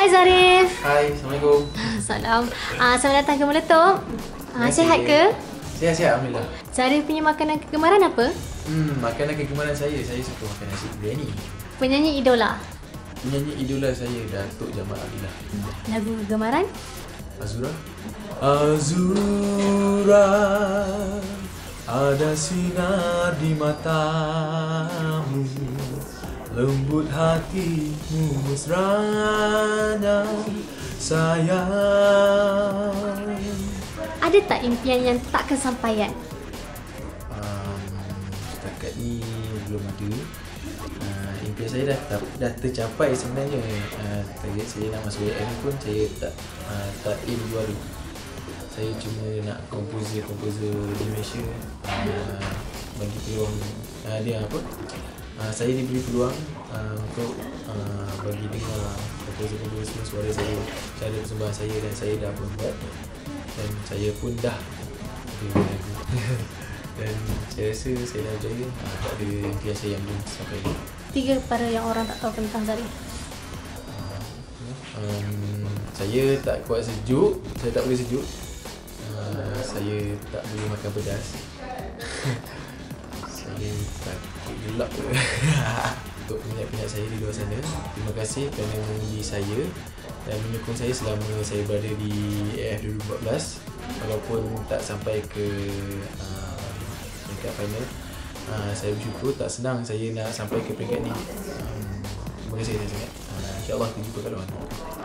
Hai Zarif. Hai, Assalamualaikum. Salam. Selamat datang ke Meletup. Sihat ke? Sihat, Alhamdulillah. Zarif punya makanan kegemaran apa? Makanan kegemaran saya suka makan nasi biryani. Penyanyi idola. Penyanyi idola saya Datuk Jamal Abdillah. Lagu kegemaran? Azura. Azura, ada sinar di matamu, lembut hatimu mesranya sayang. Ada tak impian yang tak kesampaian? Setakat ni belum ada. Impian saya dah tercapai sebenarnya. Target saya nak masuk AM pun saya tak aim juara. Saya cuma nak komposer di Malaysia, bagi peluang dia apa? Saya diberi peluang untuk bagi dengar komposer suara saya, cara persembahan saya, dan saya dah pun buat, dan saya pun dah buat lagu. Dan saya rasa saya dah berjaya. Tak ada impian saya yang belum sampai. 3 perkara yang orang tak tahu tentang Zarif. Saya tak kuat sejuk. Saya tak boleh sejuk. Saya tak boleh makan pedas. Saya takut gelap. Untuk peminat-peminat saya di luar sana, terima kasih kerana menguji saya dan menyokong saya selama saya berada di AF 2014. Walaupun tak sampai ke peringkat final, saya bersyukur. Tak senang saya nak sampai ke peringkat ni. Terima kasih sangat. InsyaAllah kita jumpa kat luar.